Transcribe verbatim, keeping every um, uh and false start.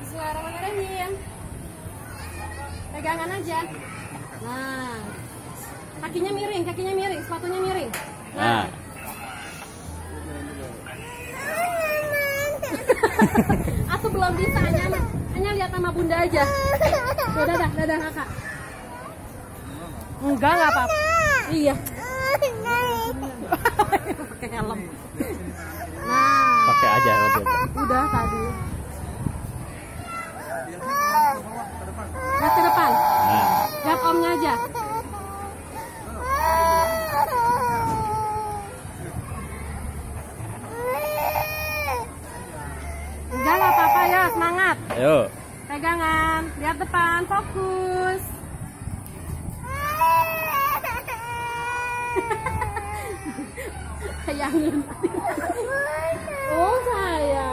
Bismillahirrahmanirrahim. Pegangan aja. Nah, kakinya miring, kakinya miring, sepatunya miring. Nah. Aku belum bisa, hanya hanya lihat sama bunda aja. Tuh, dadah, dadah kakak. Enggak, enggak apa-apa. Iya. Pakai helm. Nah. Pakai aja helm. Udah tadi. Lihat ke depan. Nah. Lihat omnya aja. Enggak, nggak apa-apa ya, semangat. Ayo. Pegangan, lihat depan, fokus. Sayangin. Oh sayang.